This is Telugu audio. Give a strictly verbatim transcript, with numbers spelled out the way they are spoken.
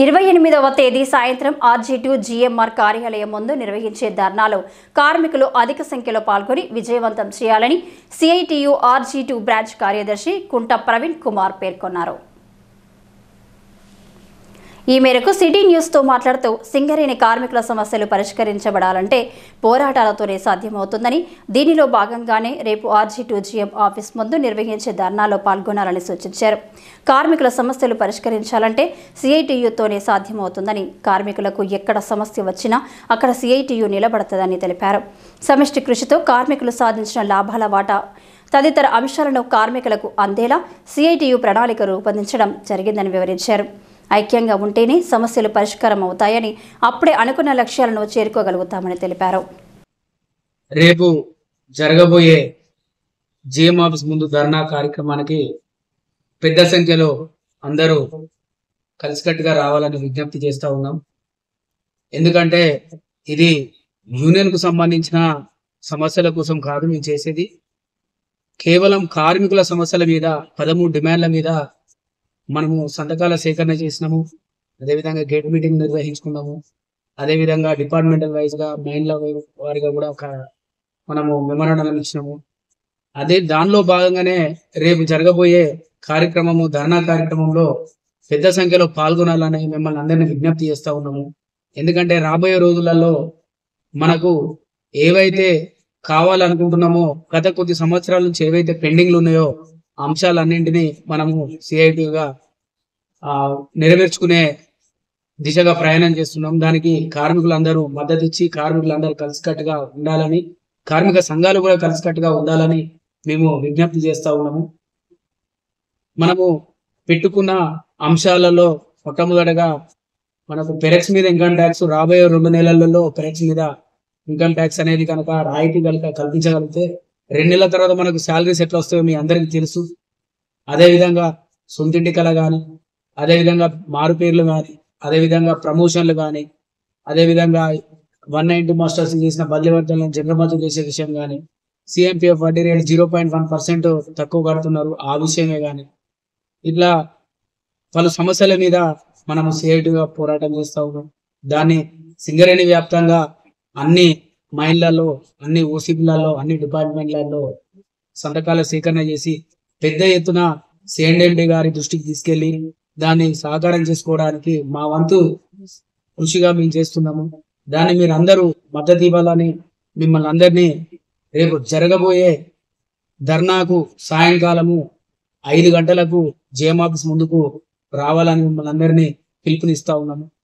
ఇరవై ఎనిమిదవ తేదీ సాయంత్రం ఆర్జీ టూ జీఎంఆర్ కార్యాలయం ముందు నిర్వహించే ధర్నాలో కార్మికులు అధిక సంఖ్యలో పాల్గొని విజయవంతం చేయాలని సిఐటియు ఆర్జీ టూ బ్రాంచ్ కార్యదర్శి కుంట ప్రవీణ్ కుమార్ పేర్కొన్నారు. ఈ మేరకు సిటీ న్యూస్ తో మాట్లాడుతూ సింగరేణి కార్మికుల సమస్యలు పరిష్కరించబడాలంటే పోరాటాలతోనే సాధ్యమవుతుందని, దీనిలో భాగంగానే రేపు ఆర్జీ టూ జీఎం ఆఫీస్ ముందు నిర్వహించే ధర్నాలో పాల్గొనాలని సూచించారు. కార్మికుల సమస్యలు పరిష్కరించాలంటే సిఐటియుతోనే సాధ్యమవుతుందని, కార్మికులకు ఎక్కడ సమస్య వచ్చినా అక్కడ సిఐటియు నిలబడుతుందని తెలిపారు. సమిష్టి కృషితో కార్మికులు సాధించిన లాభాల వాటా తదితర అంశాలను కార్మికులకు అందేలా సిఐటియు ప్రణాళిక రూపొందించడం జరిగిందని వివరించారు. ఐక్యంగా ఉంటేనే సమస్యలు పరిష్కారం అవుతాయని, అప్పుడే అనుకున్న లక్ష్యాలను చేరుకోగలుగుతామని తెలిపారు. రేపు జరగబోయే జీఎం ఆఫీస్ ముందు ధర్నా కార్యక్రమానికి పెద్ద సంఖ్యలో అందరూ కలిసికట్టుగా రావాలని విజ్ఞప్తి చేస్తూ ఉన్నాం. ఎందుకంటే ఇది యూనియన్ కు సంబంధించిన సమస్యల కోసం కాదు మేము చేసేది, కేవలం కార్మికుల సమస్యల మీద, పదమూడు డిమాండ్ల మీద మనము సంతకాల సేకరణ చేసినాము. అదేవిధంగా గేట్ మీటింగ్ నిర్వహించుకున్నాము. అదేవిధంగా డిపార్ట్మెంటల్ వైజ్గా మెయిన్ల వారిగా కూడా ఒక మనము మెమరాండం ఇచ్చినాము. అదే దానిలో భాగంగానే రేపు జరగబోయే కార్యక్రమము ధర్నా కార్యక్రమంలో పెద్ద సంఖ్యలో పాల్గొనాలని మిమ్మల్ని అందరినీ విజ్ఞప్తి చేస్తూ ఉన్నాము. ఎందుకంటే రాబోయే రోజులలో మనకు ఏవైతే కావాలనుకుంటున్నామో, గత కొద్ది సంవత్సరాల నుంచి ఏవైతే పెండింగ్లు ఉన్నాయో అంశాలన్నింటినీ మనము సిఐటిగా ఆ నెరవేర్చుకునే దిశగా ప్రయాణం చేస్తున్నాం. దానికి కార్మికులందరూ మద్దతు ఇచ్చి కార్మికులందరూ కలిసికట్టుగా ఉండాలని, కార్మిక సంఘాలు కూడా కలిసికట్టుగా ఉండాలని మేము విజ్ఞప్తి చేస్తూ ఉన్నాము. మనము పెట్టుకున్న అంశాలలో మొట్టమొదటిగా మనకు పెరెక్స్ మీద ఇన్కమ్ ట్యాక్స్ రాబోయే రెండు నెలలలో పెరెక్స్ మీద ఇన్కమ్ ట్యాక్స్ అనేది కనుక రాయితీ కనుక కల్పించగలిగితే రెండు నెలల తర్వాత మనకు శాలరీస్ ఎట్లా వస్తాయో మీ అందరికీ తెలుసు. అదేవిధంగా సొంతింటి కళ కానీ, అదేవిధంగా మారు పేర్లు కానీ, అదేవిధంగా ప్రమోషన్లు కానీ, అదేవిధంగా వన్ నైన్టీ మాస్టర్స్ చేసిన బదిలీవర్తలను జనరమతం చేసే విషయం కానీ, సిఎంపిఎఫ్ వడ్డీ rate zero point one percent తక్కువ కడుతున్నారు ఆ విషయమే కానీ, ఇట్లా పలు సమస్యల మీద మనము సిఐటిగా పోరాటం చేస్తూ ఉన్నాం. దాన్ని సింగరేణి వ్యాప్తంగా అన్ని మైన్లలో, అన్ని ఓసీబీలలో, అన్ని డిపార్ట్మెంట్లలో సంతకాల సేకరణ చేసి పెద్ద ఎత్తున సిఎండి గారి దృష్టికి తీసుకెళ్లి దాన్ని సహకారం చేసుకోవడానికి మా వంతు కృషిగా మేము చేస్తున్నాము. దాన్ని మీరు అందరూ మద్దతు ఇవ్వాలని మిమ్మల్ని అందరినీ రేపు జరగబోయే ధర్నాకు సాయంకాలము ఐదు గంటలకు జీఎం ఆఫీస్ ముందుకు రావాలని మిమ్మల్ని అందరినీ పిలుపునిస్తా ఉన్నాము.